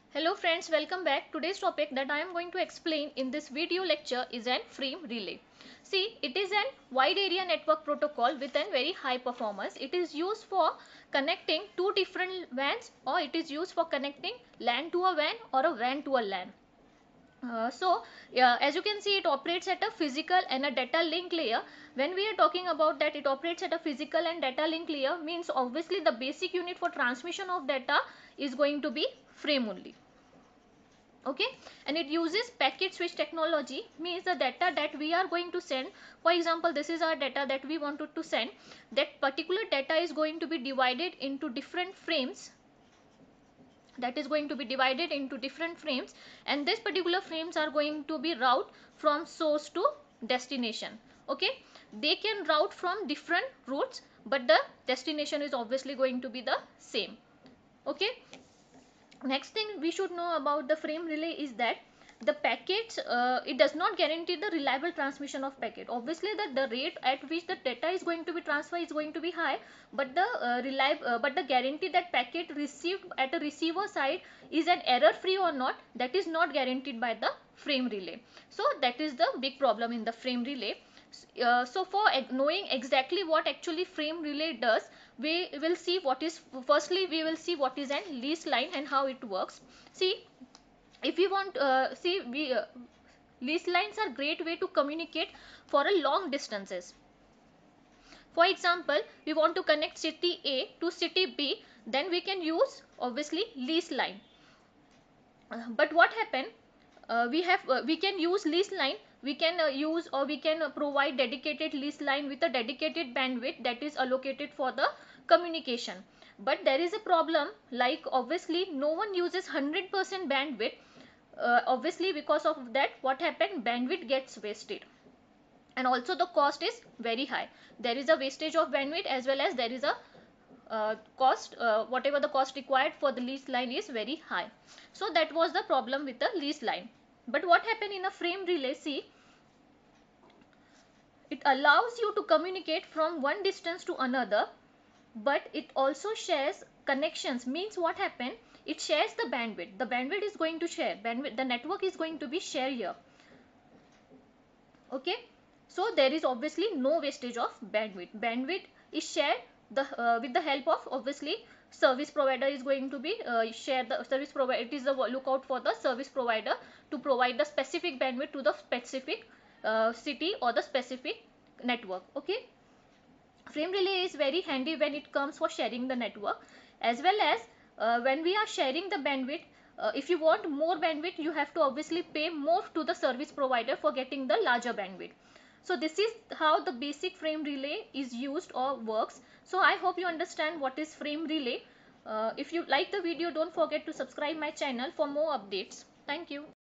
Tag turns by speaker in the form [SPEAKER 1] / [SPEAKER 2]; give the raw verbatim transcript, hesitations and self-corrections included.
[SPEAKER 1] Hello friends, welcome back. Today's topic that I am going to explain in this video lecture is an frame relay. See, it is an wide area network protocol with a very high performance. It is used for connecting two different W A Ns, or it is used for connecting LAN to a W A N or a W A N to a LAN. Uh, so yeah, as you can see, it operates at a physical and a data link layer. When we are talking about that it operates at a physical and data link layer, means obviously the basic unit for transmission of data is going to be frame only. Okay, and it uses packet switch technology, means the data that we are going to send, for example this is our data that we wanted to send, that particular data is going to be divided into different frames, that is going to be divided into different frames, and this particular frames are going to be route from source to destination. Okay, they can route from different routes, but the destination is obviously going to be the same. Okay, next thing we should know about the frame relay is that the packets, uh, it does not guarantee the reliable transmission of packet. Obviously the, the rate at which the data is going to be transferred is going to be high, but the uh, reliable uh, but the guarantee that packet received at a receiver side is an error free or not, that is not guaranteed by the frame relay. So that is the big problem in the frame relay. Uh, so for knowing exactly what actually frame relay does, we will see what is, firstly we will see what is an lease line and how it works. See, if we want uh, see we uh, lease lines are great way to communicate for a long distances. For example, we want to connect city A to city B, then we can use obviously lease line. Uh, but what happened, uh, we have uh, we can use lease line, we can uh, use or we can uh, provide dedicated lease line with a dedicated bandwidth that is allocated for the communication. But there is a problem, like obviously no one uses one hundred percent bandwidth. Uh, obviously because of that, what happened, bandwidth gets wasted, and also the cost is very high. There is a wastage of bandwidth as well as there is a uh, cost, uh, whatever the cost required for the lease line is very high. So that was the problem with the lease line. But what happened in a frame relay, see, it allows you to communicate from one distance to another, but it also shares connections, means what happened, it shares the bandwidth, the bandwidth is going to share bandwidth, the network is going to be shared here. Okay, so there is obviously no wastage of bandwidth, bandwidth is shared the uh, with the help of obviously service provider is going to be uh, share the service provider, it is the lookout for the service provider to provide the specific bandwidth to the specific uh, city or the specific network. Okay, frame relay is very handy when it comes for sharing the network, as well as uh, when we are sharing the bandwidth. Uh, if you want more bandwidth, you have to obviously pay more to the service provider for getting the larger bandwidth. So this is how the basic frame relay is used or works. So I hope you understand what is frame relay. Uh, if you like the video, don't forget to subscribe my channel for more updates. Thank you.